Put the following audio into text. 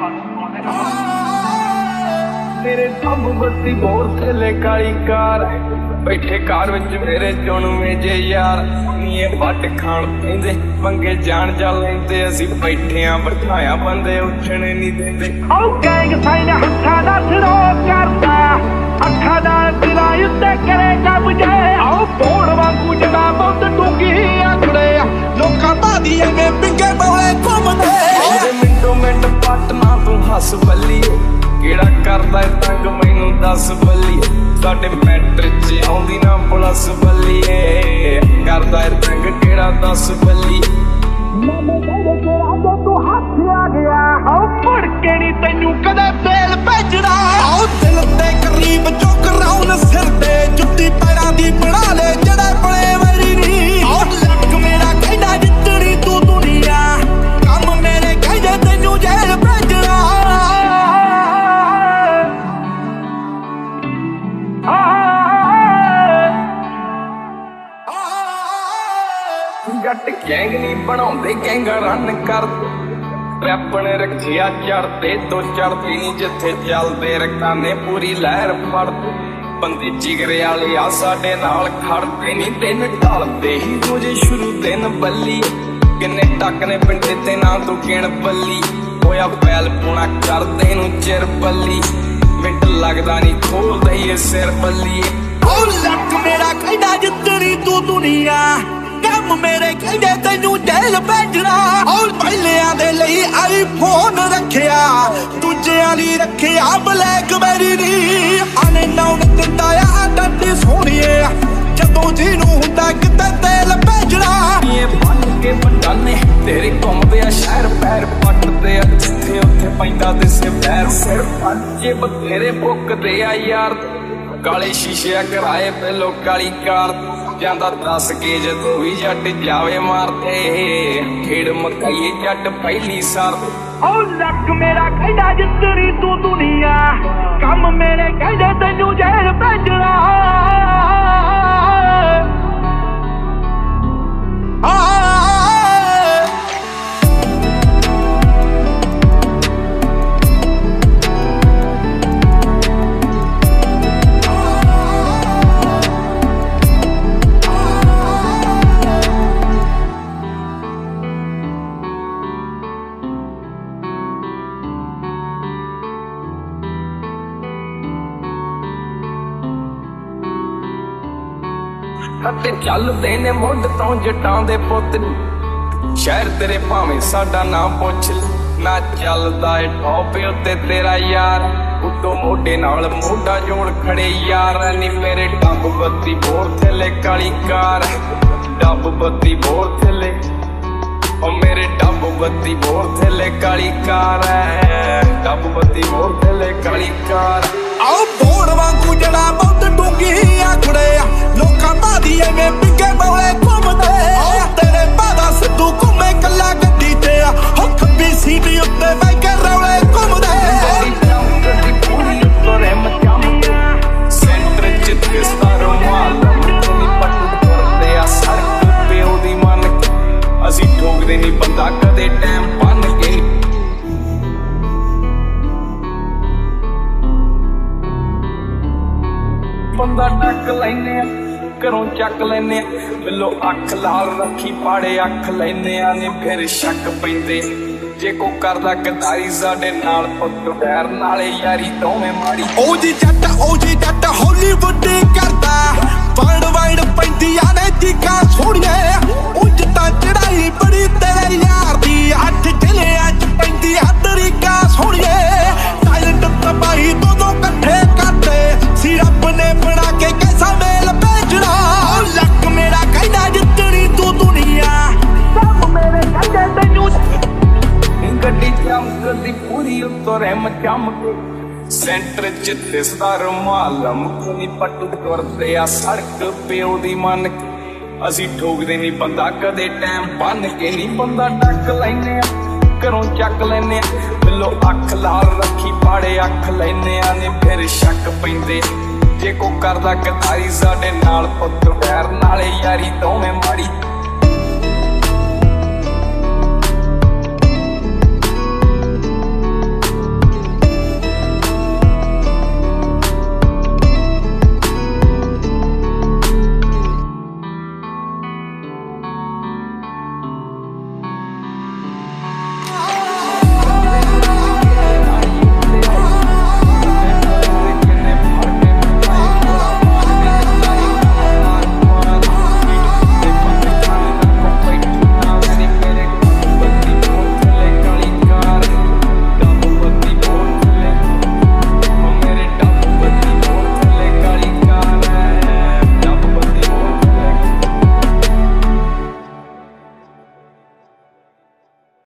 तेरे सब बत्ती बोर थले काली कार बैठे कार विच मेरे चुनवे जे यार नीए वट खाण पेंदे पंगे जान जा लेंदे असी बैठे आ बिठाया बंदे उठने नहीं देंदे ओ गैंग साइन हत्था दा सिरो करदा अखा दा सिरा उत्ते करेगा बुझे ओ बोड़ वांगू जड़ा बहुत डूंगी आखड़े लोकां बादी एवे पिंगे बोए घुमदे मिंटो मिंट पटना तू हस बल्ली केड़ा करदा तंग मैनू दस बल्ली साडे मैटर च आउंदी ना प्लस बल्लीए करदा तंग केड़ा दस बल्ली मामे कहदे तेरा जो तू हाथ आ गया ओ मुड़ के नी तैनू कदे बेल भेजना ओ दिल ते करीब जो कराउन सिर ते जुੱਤੀ पैरां दी बना ले जड़े बड़े मेरी नी ओ लक मेरा कहदा जितनी तू दुनिया कम मेरे कहदे तैनू जेल भेजना जट गैंग नहीं बनाउंदे गैंगा रन कर रैप ने रखिया चढ़ते तो चढ़ती नहीं जिथे चलते रखाने पूरी लहर फड़ते बंदे जिगरे वाले आ साडे नाल खड़ते नहीं दिन ढलते ही रोजे शुरू दिन बल्ली किन्ने टक ने पिंडे ते ना तू गिण बल्ली होया पैल पुणा करदे नू चिर बल्ली मिंट लगदा नहीं खोल दईए सिर बल्ली ओ लक मेरा कहदा जितनी तू दुनिया कम मेरे कहदे तैनू जेल भेजना और पहलियां दे लई आईफोन रखिया दूजियां ली रखिया ब्लैकबेरी नी आने नाउन दिंदा आ डड्डी सोहणीए जदों जीनू हुंदा किते तेल भेजना ये बन के बटाने तेरे घुमदे आ शहर पैर पटदे आ जिथे उत्थे पैंदा दिसे पैर सिर पंजे बथेरे बुकदे आ यार काले शीशे कराए पहलो काली कार जांदा दस के जदों भी जट जावे मारते खेड़ मकाई जट पहली सार ओ लक मेरा कहदा जितनी तू दुनिया कम मेरे कहदे तैनू जेल भेजना चलते ने मुंड तो जटां दे पुत शहर तेरे भावें साडा नाम पुछ ना चलदा है टॉप उत्ते तेरा यार उतो मोढे नाल मोढा जोड़ खड़े यार नी मेरे डब बत्ती बोर थले काली कार डब बत्ती बोर थले ओ मेरे डब बत्ती बोर थले काली कार डब बत्ती बोर थले काली कार आओ बोड़ वांगू जड़ा बहुत डूंगी आखड़े लोकां बादी एवें पिंगे बोए घुमदे ओ तेरे बादा सिद्धू घुमे कल्ला गड्डी ते हो खब्बी सीट उत्ते बैठ के रौले घुमदे पूरी तोरे मचामी सेंटर च दिसदा रुमाल पट्टू करदे आ सड़क पे ओदी मन असी ठोकदे नहीं बंदा कदे टाइम बन के बंदा टक लैने घरों चक लैने बिलो अख लाल रखी पाड़े अख लैने ने फिर शक पैंदे जे को करदा गदारी साडे नाल पुੱਤ बैर नाले यारी दोवें माड़ी ओ जी जट हॉलीवुड करदा वंड वंड पैंदियां ने चीकां सोहणीए उंज तां चढ़ाई बड़ी तेरे यार दी अठ जिलियां च पैंदी तरीका सोहणीए टाइलेंट तबाही दोनों कट्ठे करदे सी रब ने बना के कैसा मेल भेजना लक मेरा कहदा जितनी तू दुनिया सब मेरे कहदे तैनू गड्डी चमकदी पूरी उत्तों रहम चमक सेंटर च दिसदा रुमाल मुखनी पट्टू तुरदे आ सड़क पे ओदी मन असी ठोकदे नहीं बंदा कदे टाइम बन के नहीं बंदा टक लैने घरों चक लैने बिलो अख लाल रखी पाड़े अख लैने ने फिर शक पैंदे जे को करदा गदारी साडे नाल पुੱਤ बैर नाले यारी दोवें माड़ी